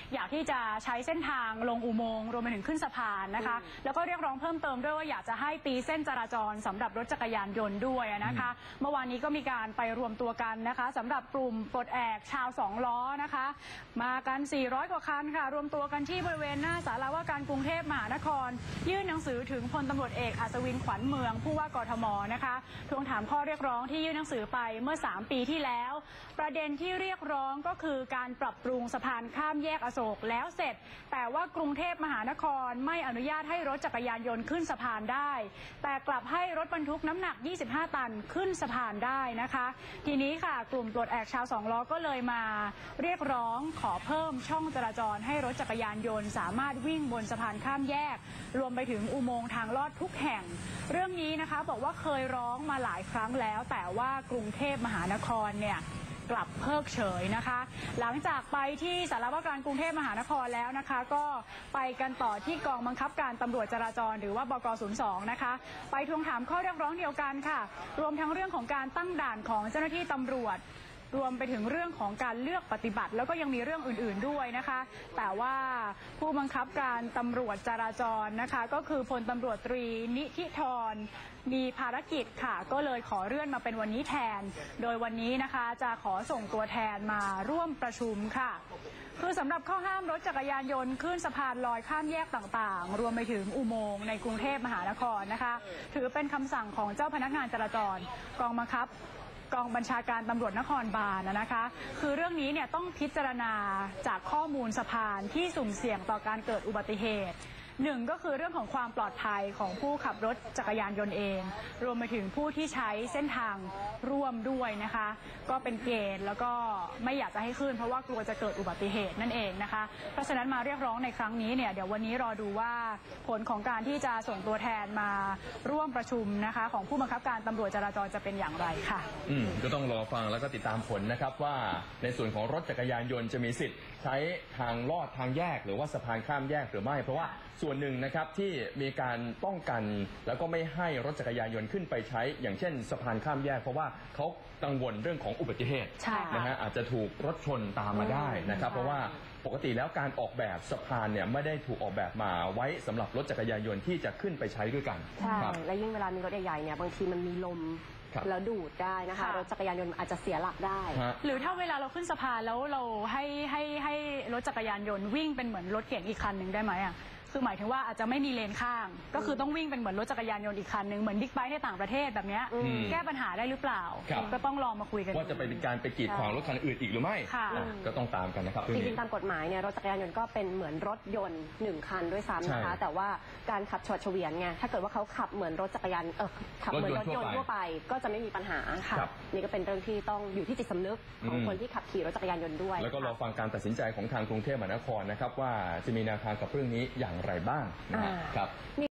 อยากที่จะใช้เส้นทางลงอุโมงค์รวมไปถึงขึ้นสะพานนะคะแล้วก็เรียกร้องเพิ่มเติมด้วยว่าอยากจะให้ตีเส้นจราจรสำหรับรถจักรยานยนต์ด้วยนะคะเมื่อวานนี้ก็มีการไปรวมตัวกันนะคะสำหรับกลุ่มปลดแอกชาว2 ล้อนะคะมากัน400 กว่าคันค่ะรวมตัวกันที่บริเวณหน้าศาลาว่าการกรุงเทพมหานครยื่นหนังสือถึงพลตำรวจเอกอัศวินขวัญเมืองผู้ว่ากทมนะคะทวงถามข้อเรียกร้องที่ยื่นหนังสือไปเมื่อ3 ปีที่แล้วประเด็นที่เรียกร้องก็คือการปรับปรุงสะพานข้ามแยกอโศกแล้วเสร็จแต่ว่ากรุงเทพมหานครไม่อนุญาตให้รถจักรยานยนต์ขึ้นสะพานได้แต่กลับให้รถบรรทุกน้ำหนัก25 ตันขึ้นสะพานได้นะคะทีนี้ค่ะกลุ่มปลดแอกชาว2 ล้อก็เลยมาเรียกร้องขอเพิ่มช่องจราจรให้รถจักรยานยนต์สามารถวิ่งบนสะพานข้ามแยกรวมไปถึงอุโมงค์ทางลอดทุกแห่งเรื่องนี้นะคะบอกว่าเคยร้องมาหลายครั้งแล้วแต่ว่ากรุงเทพมหานครเนี่ยกลับเพิกเฉยนะคะหลังจากไปที่สารวัตรการกรุงเทพมหานครแล้วนะคะก็ไปกันต่อที่กองบังคับการตำรวจจราจรหรือว่าบก.02นะคะไปทวงถามข้อเรียกร้องเดียวกันค่ะรวมทั้งเรื่องของการตั้งด่านของเจ้าหน้าที่ตำรวจรวมไปถึงเรื่องของการเลือกปฏิบัติแล้วก็ยังมีเรื่องอื่นๆด้วยนะคะแต่ว่าผู้บังคับการตำรวจจราจรนะคะก็คือพลตำรวจตรีนิธิธรมีภารกิจค่ะก็เลยขอเลื่อนมาเป็นวันนี้แทนโดยวันนี้นะคะจะขอส่งตัวแทนมาร่วมประชุมค่ะคือสำหรับข้อห้ามรถจักรยานยนต์ขึ้นสะพานลอยข้ามแยกต่างๆรวมไปถึงอุโมงค์ในกรุงเทพมหานครนะคะถือเป็นคำสั่งของเจ้าพนักงานจราจรกองบังคับกองบัญชาการตำรวจนครบาลนะคะคือเรื่องนี้เนี่ยต้องพิจารณาจากข้อมูลสะพานที่สุ่มเสี่ยงต่อการเกิดอุบัติเหตุหนึ่งก็คือเรื่องของความปลอดภัยของผู้ขับรถจักรยานยนต์เองรวมไปถึงผู้ที่ใช้เส้นทางร่วมด้วยนะคะก็เป็นเกณฑ์แล้วก็ไม่อยากจะให้ขึ้นเพราะว่ากลัวจะเกิดอุบัติเหตุนั่นเองนะคะเพราะฉะนั้นมาเรียกร้องในครั้งนี้เนี่ยเดี๋ยววันนี้รอดูว่าผลของการที่จะส่งตัวแทนมาร่วมประชุมนะคะของผู้บังคับการตำรวจจราจรจะเป็นอย่างไรค่ะก็ต้องรอฟังแล้วก็ติดตามผลนะครับว่าในส่วนของรถจักรยานยนต์จะมีสิทธิ์ใช้ทางลอดทางแยกหรือว่าสะพานข้ามแยกหรือไม่เพราะว่าส่วนหนึ่งนะครับที่มีการป้องกันแล้วก็ไม่ให้รถจักรยานยนต์ขึ้นไปใช้อย่างเช่นสะพานข้ามแยกเพราะว่าเขากังวลเรื่องของอุบัติเหตุนะฮะอาจจะถูกรถชนตามมาได้นะครับเพราะว่าปกติแล้วการออกแบบสะพานเนี่ยไม่ได้ถูกออกแบบมาไว้สำหรับรถจักรยานยนต์ที่จะขึ้นไปใช้ด้วยกันใช่และยิ่งเวลามีรถใหญ่ๆเนี่ยบางทีมันมีลมแล้วดูดได้นะคะรถจักรยานยนต์อาจจะเสียหลักได้หรือถ้าเวลาเราขึ้นสะพานแล้วเราให้รถจักรยานยนต์วิ่งเป็นเหมือนรถเก๋งอีกคันหนึ่งได้ไหมอ่ะคือหมายถึงว่าอาจจะไม่มีเลนข้างก็คือต้องวิ่งเป็นเหมือนรถจักรยานยนต์อีกคันหนึ่งเหมือนบิ๊กไบค์ในต่างประเทศแบบนี้แก้ปัญหาได้หรือเปล่าก็ต้องลองมาคุยกันว่าจะเป็นการไปกีดขวางรถคันอื่นอีกหรือไม่ก็ต้องตามกันนะครับจริงๆตามกฎหมายเนี่ยรถจักรยานยนต์ก็เป็นเหมือนรถยนต์1 คันด้วยซ้ำนะคะแต่ว่าการขับชดเฉวียนไงถ้าเกิดว่าเขาขับเหมือนรถจักรยานขับเหมือนรถยนต์ทั่วไปก็จะไม่มีปัญหาค่ะนี่ก็เป็นเรื่องที่ต้องอยู่ที่จิตสำนึกของคนที่ขับขี่รถจักรยานยนต์ด้วยแล้วก็รอฟังการตัดสินใจของทางกรุงเทพมหานครนะครับว่าจะมีแนวทางกับเรื่องนี้อย่างไรบ้างครับ